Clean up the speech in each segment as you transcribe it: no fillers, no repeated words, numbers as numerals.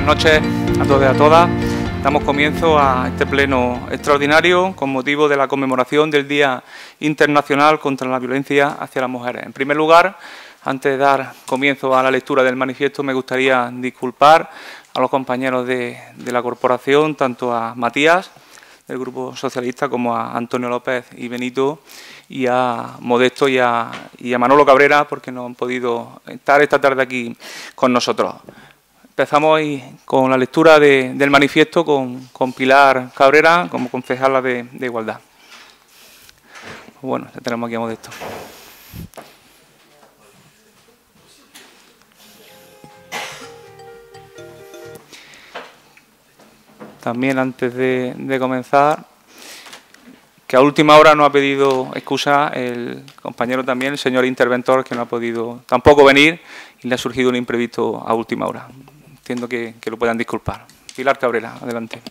noches a todos y a todas. Damos comienzo a este pleno extraordinario con motivo de la conmemoración del Día Internacional contra la Violencia hacia las Mujeres. En primer lugar, antes de dar comienzo a la lectura del manifiesto, me gustaría disculpar a los compañeros de la corporación, tanto a Matías, del Grupo Socialista, como a Antonio López y Benito, y a Modesto y a Manolo Cabrera, porque no han podido estar esta tarde aquí con nosotros. Empezamos hoy con la lectura del manifiesto con Pilar Cabrera como concejala de Igualdad. Bueno, ya tenemos aquí a Modesto. También, antes de comenzar, que a última hora no ha pedido excusa el compañero también, el señor interventor, que no ha podido tampoco venir y le ha surgido un imprevisto a última hora. Entiendo que lo puedan disculpar. Pilar Cabrera, adelante.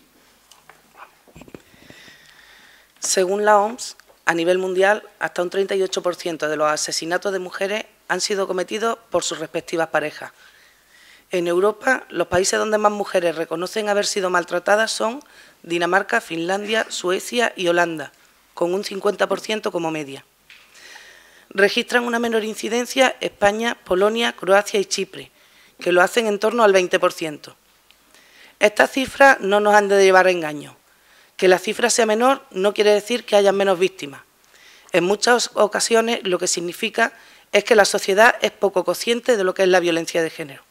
Según la OMS, a nivel mundial, hasta un 38% de los asesinatos de mujeres han sido cometidos por sus respectivas parejas. En Europa, los países donde más mujeres reconocen haber sido maltratadas son Dinamarca, Finlandia, Suecia y Holanda, con un 50% como media. Registran una menor incidencia España, Polonia, Croacia y Chipre, que lo hacen en torno al 20%. Estas cifras no nos han de llevar a engaño. Que la cifra sea menor no quiere decir que haya menos víctimas. En muchas ocasiones lo que significa es que la sociedad es poco consciente de lo que es la violencia de género.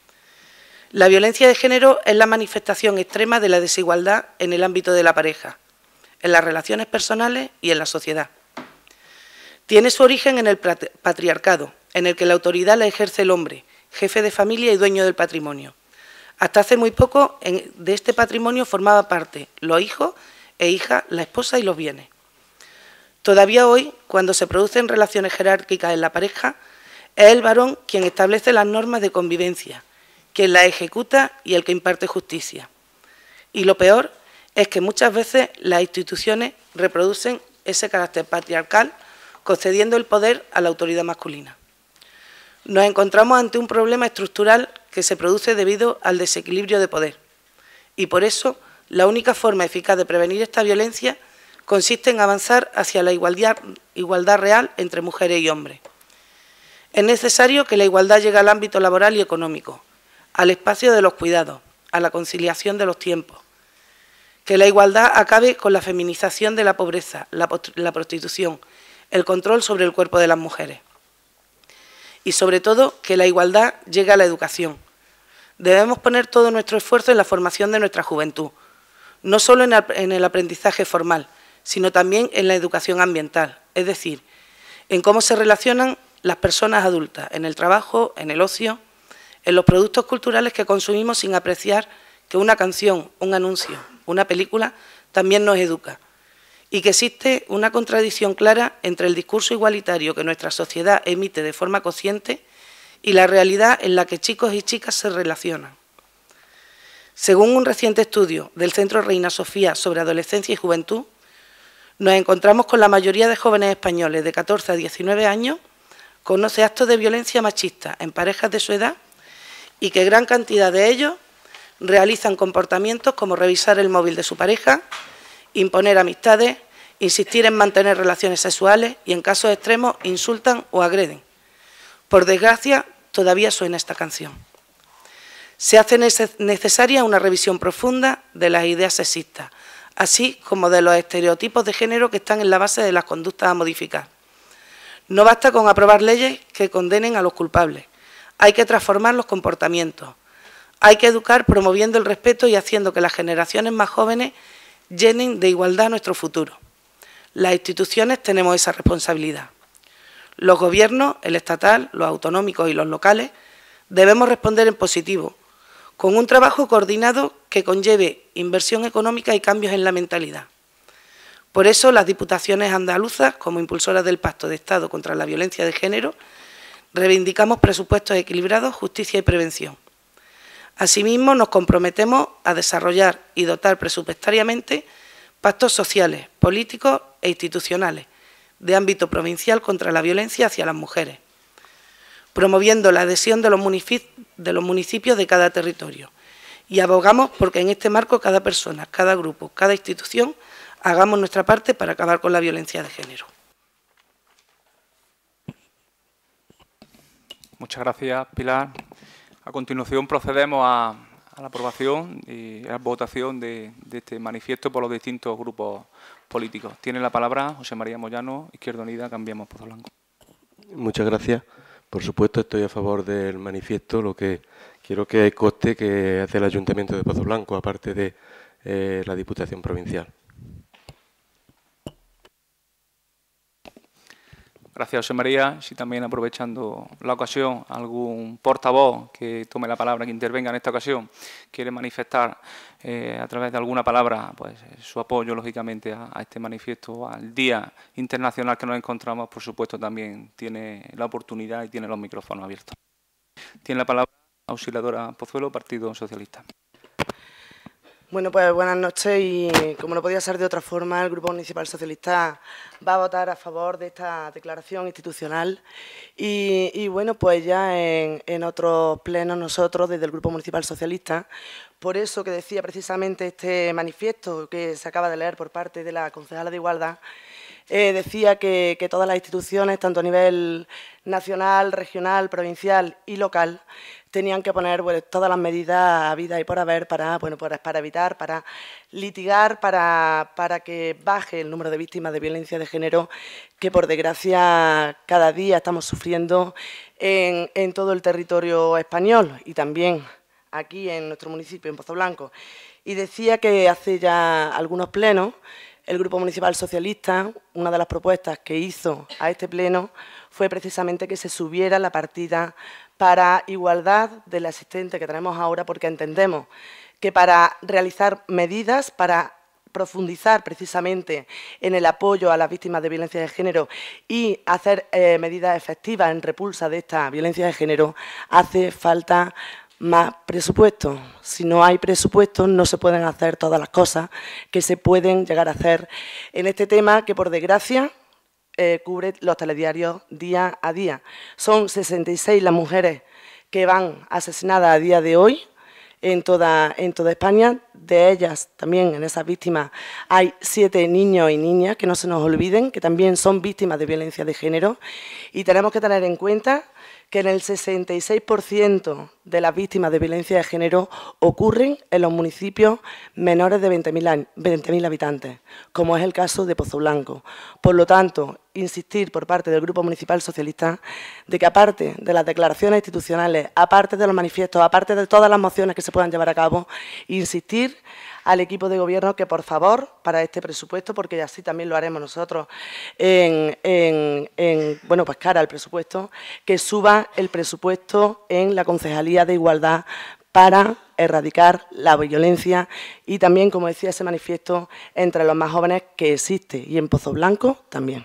La violencia de género es la manifestación extrema de la desigualdad en el ámbito de la pareja, en las relaciones personales y en la sociedad. Tiene su origen en el patriarcado, en el que la autoridad la ejerce el hombre, jefe de familia y dueño del patrimonio. Hasta hace muy poco de este patrimonio formaba parte los hijos e hijas, la esposa y los bienes. Todavía hoy, cuando se producen relaciones jerárquicas en la pareja, es el varón quien establece las normas de convivencia, quien las ejecuta y el que imparte justicia. Y lo peor es que muchas veces las instituciones reproducen ese carácter patriarcal, concediendo el poder a la autoridad masculina. Nos encontramos ante un problema estructural que se produce debido al desequilibrio de poder. Y por eso, la única forma eficaz de prevenir esta violencia consiste en avanzar hacia la igualdad real entre mujeres y hombres. Es necesario que la igualdad llegue al ámbito laboral y económico, al espacio de los cuidados, a la conciliación de los tiempos. Que la igualdad acabe con la feminización de la pobreza, la prostitución, el control sobre el cuerpo de las mujeres. Y sobre todo, que la igualdad llegue a la educación. Debemos poner todo nuestro esfuerzo en la formación de nuestra juventud, no solo en el aprendizaje formal, sino también en la educación ambiental, es decir, en cómo se relacionan las personas adultas, en el trabajo, en el ocio, en los productos culturales que consumimos sin apreciar que una canción, un anuncio, una película también nos educa, y que existe una contradicción clara entre el discurso igualitario que nuestra sociedad emite de forma consciente y la realidad en la que chicos y chicas se relacionan. Según un reciente estudio del Centro Reina Sofía sobre adolescencia y juventud, nos encontramos con la mayoría de jóvenes españoles de 14 a 19 años conoce actos de violencia machista en parejas de su edad y que gran cantidad de ellos realizan comportamientos como revisar el móvil de su pareja, imponer amistades, insistir en mantener relaciones sexuales y, en casos extremos, insultan o agreden. Por desgracia, todavía suena esta canción. Se hace necesaria una revisión profunda de las ideas sexistas, así como de los estereotipos de género que están en la base de las conductas a modificar. No basta con aprobar leyes que condenen a los culpables. Hay que transformar los comportamientos. Hay que educar promoviendo el respeto y haciendo que las generaciones más jóvenes llenen de igualdad nuestro futuro. Las instituciones tenemos esa responsabilidad. Los gobiernos, el estatal, los autonómicos y los locales, debemos responder en positivo, con un trabajo coordinado que conlleve inversión económica y cambios en la mentalidad. Por eso, las diputaciones andaluzas, como impulsoras del Pacto de Estado contra la Violencia de Género, reivindicamos presupuestos equilibrados, justicia y prevención. Asimismo, nos comprometemos a desarrollar y dotar presupuestariamente pactos sociales, políticos e institucionales de ámbito provincial contra la violencia hacia las mujeres, promoviendo la adhesión de los municipios de cada territorio Y abogamos porque en este marco cada persona, cada grupo, cada institución hagamos nuestra parte para acabar con la violencia de género. Muchas gracias, Pilar. A continuación procedemos a la aprobación y a la votación de este manifiesto por los distintos grupos políticos. Tiene la palabra José María Moyano, Izquierda Unida, Cambiemos, Pozo Blanco. Muchas gracias. Por supuesto, estoy a favor del manifiesto. Lo que quiero que conste que hace el Ayuntamiento de Pozo Blanco, aparte de la Diputación Provincial. Gracias, José María. Si también, aprovechando la ocasión, algún portavoz que tome la palabra, que intervenga en esta ocasión, quiere manifestar a través de alguna palabra pues su apoyo, lógicamente, a este manifiesto, al Día Internacional que nos encontramos, por supuesto, también tiene la oportunidad y tiene los micrófonos abiertos. Tiene la palabra Auxiliadora Pozuelo, Partido Socialista. Bueno, pues buenas noches y, como no podía ser de otra forma, el Grupo Municipal Socialista va a votar a favor de esta declaración institucional y bueno, pues ya en otros plenos nosotros, desde el Grupo Municipal Socialista, por eso que decía precisamente este manifiesto que se acaba de leer por parte de la concejala de Igualdad, decía que todas las instituciones, tanto a nivel nacional, regional, provincial y local, tenían que poner todas las medidas habidas y por haber para evitar, para litigar, para que baje el número de víctimas de violencia de género que, por desgracia, cada día estamos sufriendo en todo el territorio español y también aquí en nuestro municipio, en Pozo Blanco. Y decía que hace ya algunos plenos el Grupo Municipal Socialista, una de las propuestas que hizo a este pleno fue precisamente que se subiera la partida para igualdad del asistente que tenemos ahora, porque entendemos que para realizar medidas, para profundizar precisamente en el apoyo a las víctimas de violencia de género y hacer medidas efectivas en repulsa de esta violencia de género, hace falta más presupuesto. Si no hay presupuesto, no se pueden hacer todas las cosas que se pueden llegar a hacer en este tema que, por desgracia, cubre los telediarios día a día. Son 66 las mujeres que van asesinadas a día de hoy en toda España. De ellas, también en esas víctimas, hay 7 niños y niñas, que no se nos olviden, que también son víctimas de violencia de género. Y tenemos que tener en cuenta que en el 66% de las víctimas de violencia de género ocurren en los municipios menores de 20.000 habitantes, como es el caso de Pozo Blanco. Por lo tanto, insistir por parte del Grupo Municipal Socialista de que, aparte de las declaraciones institucionales, aparte de los manifiestos, aparte de todas las mociones que se puedan llevar a cabo, insistir al equipo de gobierno que, por favor, para este presupuesto, porque así también lo haremos nosotros pues cara al presupuesto, que suba el presupuesto en la Concejalía de Igualdad para erradicar la violencia y también, como decía ese manifiesto, entre los más jóvenes, que existe, y en Pozo Blanco también.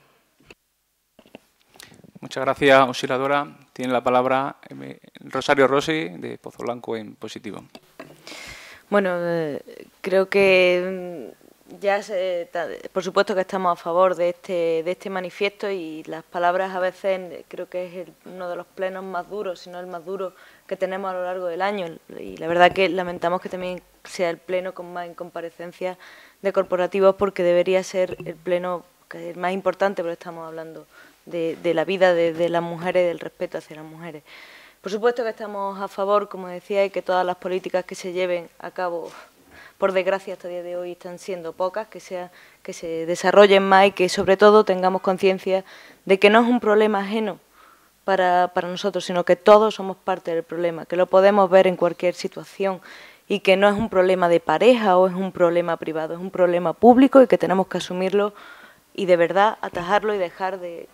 Muchas gracias, auxiliadora. Tiene la palabra Rosario Rossi, de Pozo Blanco, en positivo. Bueno, creo que por supuesto que estamos a favor de este manifiesto, y las palabras a veces creo que es uno de los plenos más duros, si no el más duro que tenemos a lo largo del año, y la verdad que lamentamos que también sea el pleno con más incomparecencias de corporativos, porque debería ser el pleno que es más importante, porque estamos hablando de la vida de las mujeres y del respeto hacia las mujeres. Por supuesto que estamos a favor, como decía, y que todas las políticas que se lleven a cabo, por desgracia hasta el día de hoy, están siendo pocas, que se desarrollen más y que sobre todo tengamos conciencia de que no es un problema ajeno para nosotros, sino que todos somos parte del problema, que lo podemos ver en cualquier situación y que no es un problema de pareja o es un problema privado, es un problema público y que tenemos que asumirlo y de verdad atajarlo y dejar de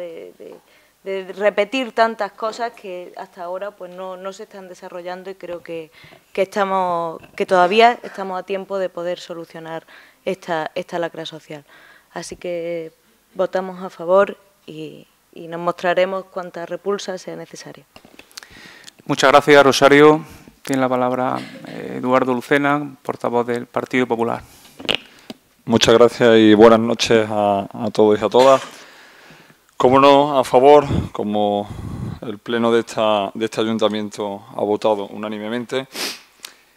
repetir tantas cosas que hasta ahora pues no se están desarrollando, y creo que todavía estamos a tiempo de poder solucionar esta lacra social. Así que votamos a favor y nos mostraremos cuanta repulsa sea necesaria. Muchas gracias, Rosario. Tiene la palabra Eduardo Lucena, portavoz del Partido Popular. Muchas gracias y buenas noches a todos y a todas. Como no, a favor, como el pleno de este ayuntamiento ha votado unánimemente,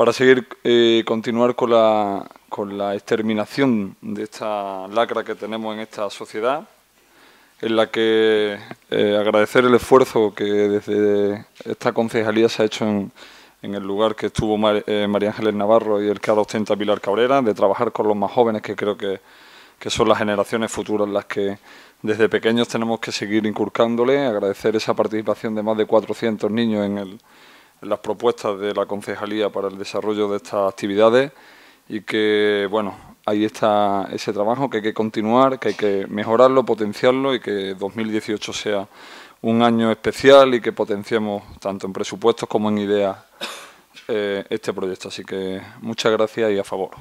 para seguir continuar con la exterminación de esta lacra que tenemos en esta sociedad, en la que agradecer el esfuerzo que desde esta concejalía se ha hecho en el lugar que estuvo María Ángeles Navarro y el que ahora ostenta Pilar Cabrera, de trabajar con los más jóvenes, que creo que son las generaciones futuras las que desde pequeños tenemos que seguir inculcándole. Agradecer esa participación de más de 400 niños en las propuestas de la concejalía para el desarrollo de estas actividades, y que, bueno, ahí está ese trabajo que hay que continuar, que hay que mejorarlo, potenciarlo, y que 2018 sea un año especial y que potenciemos tanto en presupuestos como en ideas este proyecto. Así que muchas gracias y a favor.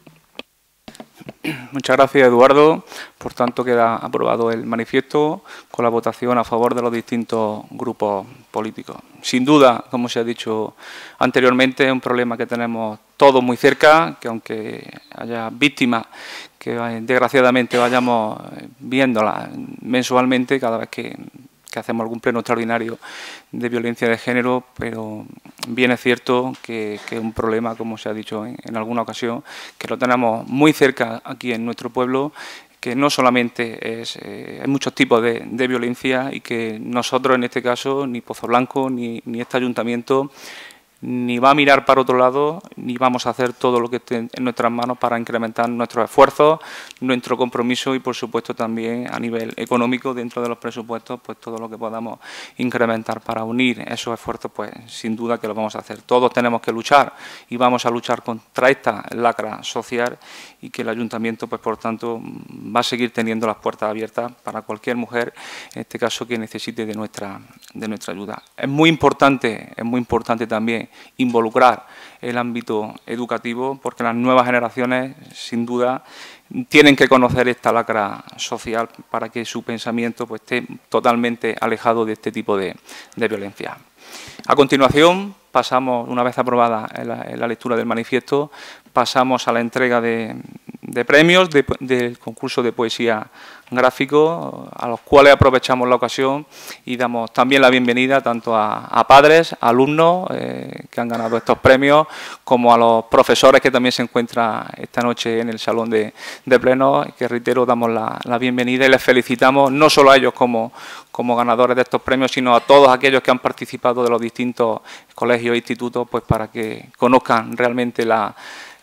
Muchas gracias, Eduardo. Por tanto, queda aprobado el manifiesto con la votación a favor de los distintos grupos políticos. Sin duda, como se ha dicho anteriormente, es un problema que tenemos todos muy cerca, que aunque haya víctimas que desgraciadamente vayamos viéndolas mensualmente cada vez que hacemos algún pleno extraordinario de violencia de género, pero bien es cierto que es un problema, como se ha dicho en alguna ocasión, que lo tenemos muy cerca aquí en nuestro pueblo, que no solamente hay muchos tipos de violencia, y que nosotros en este caso, ni Pozoblanco ni este ayuntamiento, ni va a mirar para otro lado, ni vamos a hacer todo lo que esté en nuestras manos para incrementar nuestros esfuerzos, nuestro compromiso y, por supuesto, también a nivel económico, dentro de los presupuestos, pues todo lo que podamos incrementar para unir esos esfuerzos, pues sin duda que lo vamos a hacer. Todos tenemos que luchar y vamos a luchar contra esta lacra social, y que el ayuntamiento, pues por tanto, va a seguir teniendo las puertas abiertas para cualquier mujer, en este caso, que necesite de nuestra ayuda. Es muy importante también involucrar el ámbito educativo, porque las nuevas generaciones, sin duda, tienen que conocer esta lacra social para que su pensamiento, pues, esté totalmente alejado de este tipo de violencia. A continuación, pasamos, una vez aprobada la lectura del manifiesto, pasamos a la entrega de premios del concurso de poesía gráfico, a los cuales aprovechamos la ocasión y damos también la bienvenida tanto a padres, alumnos que han ganado estos premios, como a los profesores que también se encuentran esta noche en el salón de pleno, que, reitero, damos la bienvenida y les felicitamos, no solo a ellos como ganadores de estos premios, sino a todos aquellos que han participado de los distintos colegios e institutos, pues para que conozcan realmente la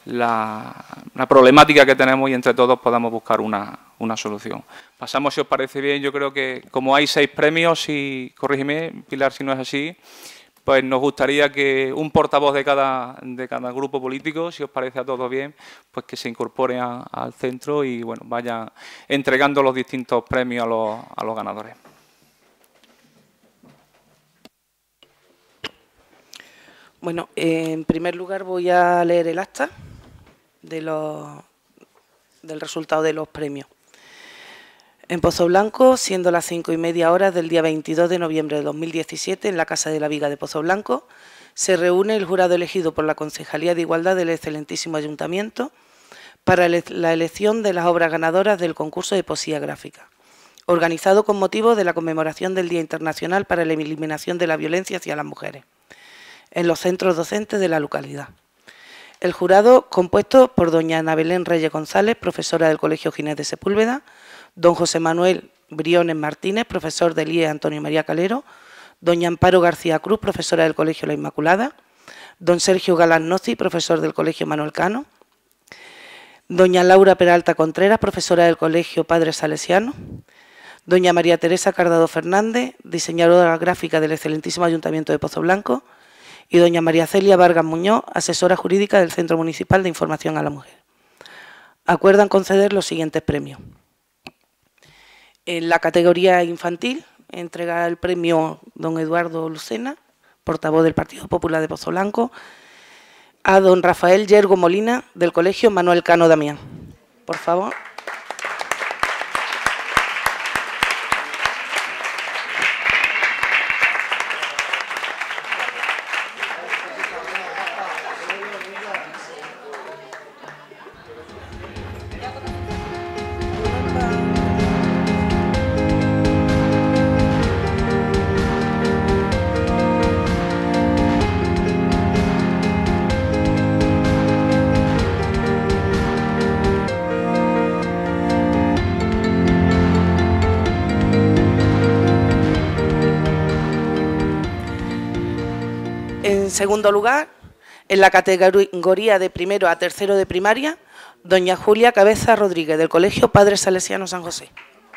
problemática que tenemos y entre todos podamos buscar una solución. Pasamos, si os parece bien. Yo creo que como hay 6 premios, y corrígeme, Pilar, si no es así, pues nos gustaría que un portavoz de cada grupo político, si os parece a todos bien, pues que se incorpore al centro y, bueno, vaya entregando los distintos premios a los ganadores. Bueno, en primer lugar voy a leer el acta del resultado de los premios. En Pozoblanco, siendo las 5:30 del día 22 de noviembre de 2017, en la Casa de la Viga de Pozoblanco, se reúne el jurado elegido por la Concejalía de Igualdad del excelentísimo Ayuntamiento para la elección de las obras ganadoras del concurso de poesía gráfica, organizado con motivo de la conmemoración del Día Internacional para la Eliminación de la Violencia hacia las Mujeres, en los centros docentes de la localidad. El jurado, compuesto por doña Ana Belén Reyes González, profesora del Colegio Ginés de Sepúlveda, don José Manuel Briones Martínez, profesor del IE Antonio María Calero, doña Amparo García Cruz, profesora del Colegio La Inmaculada, don Sergio Galán Nozzi, profesor del Colegio Manuel Cano, doña Laura Peralta Contreras, profesora del Colegio Padre Salesiano, doña María Teresa Cardado Fernández, diseñadora gráfica del excelentísimo Ayuntamiento de Pozoblanco, y doña María Celia Vargas Muñoz, asesora jurídica del Centro Municipal de Información a la Mujer. Acuerdan conceder los siguientes premios. En la categoría infantil, entregará el premio don Eduardo Lucena, portavoz del Partido Popular de Pozoblanco, a don Rafael Yergo Molina, del Colegio Manuel Cano Damián. Por favor. En segundo lugar, en la categoría de primero a tercero de primaria, doña Julia Cabeza Rodríguez, del Colegio Padre Salesiano San José.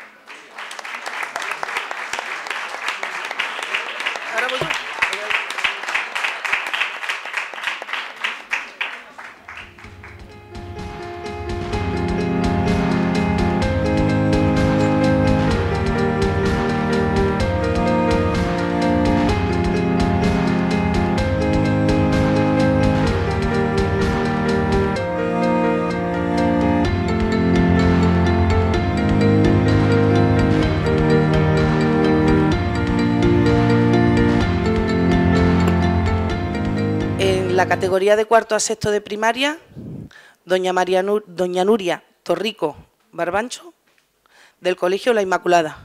En la categoría de cuarto a sexto de primaria, doña Nuria Torrico Barbancho, del Colegio La Inmaculada.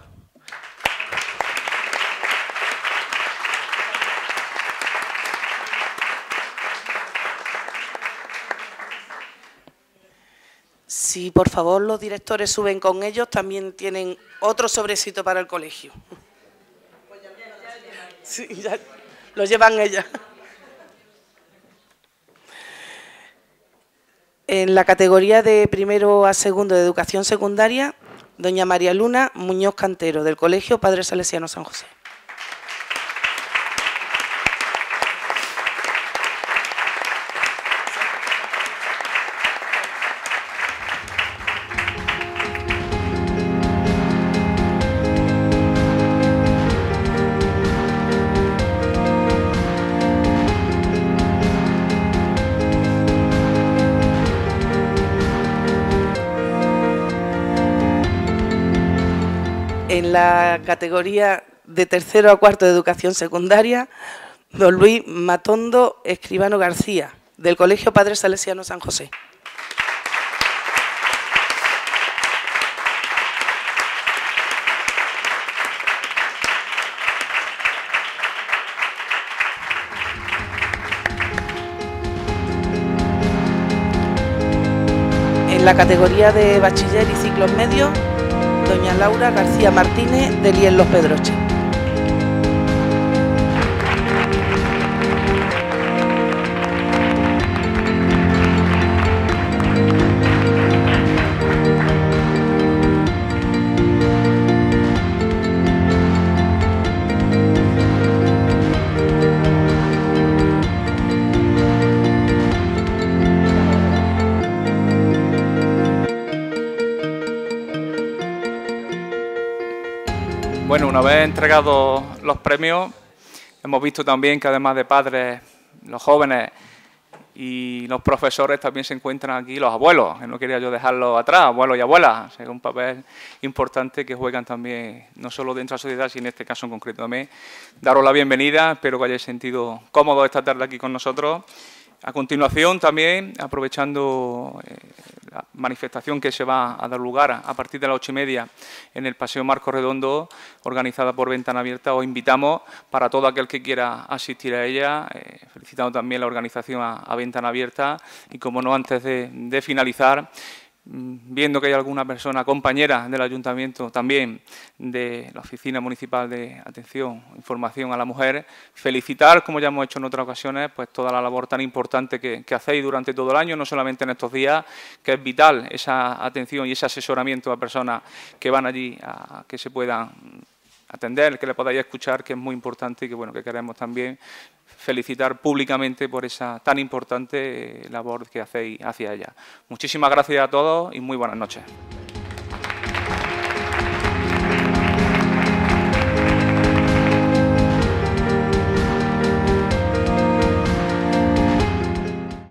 Si por favor los directores suben con ellos, también tienen otro sobrecito para el colegio. Sí, ya lo llevan ellas. En la categoría de primero a segundo de educación secundaria, doña María Luna Muñoz Cantero, del Colegio Padre Salesiano San José. En la categoría de tercero a cuarto de educación secundaria, don Luis Matondo Escribano García, del Colegio Padre Salesiano San José. En la categoría de bachiller y ciclos medios, doña Laura García Martínez, de Liel Los Pedroches. Bueno, una vez entregados los premios, hemos visto también que además de padres, los jóvenes y los profesores también se encuentran aquí los abuelos, que no quería yo dejarlos atrás, abuelos y abuelas, es un papel importante que juegan también, no solo dentro de la sociedad, sino en este caso en concreto también. Daros la bienvenida, espero que hayáis sentido cómodos esta tarde aquí con nosotros. A continuación también, aprovechando la manifestación que se va a dar lugar a partir de las 8:30 en el Paseo Marco Redondo, organizada por Ventana Abierta, os invitamos para todo aquel que quiera asistir a ella, felicitando también la organización a Ventana Abierta y, como no, antes de finalizar, viendo que hay alguna persona compañera del Ayuntamiento, también de la Oficina Municipal de Atención e Información a la Mujer, felicitar, como ya hemos hecho en otras ocasiones, pues toda la labor tan importante que hacéis durante todo el año, no solamente en estos días, que es vital esa atención y ese asesoramiento a personas que van allí a que se puedan atender, que le podáis escuchar, que es muy importante y que, bueno, que queremos también felicitar públicamente por esa tan importante labor que hacéis hacia ella. Muchísimas gracias a todos y muy buenas noches.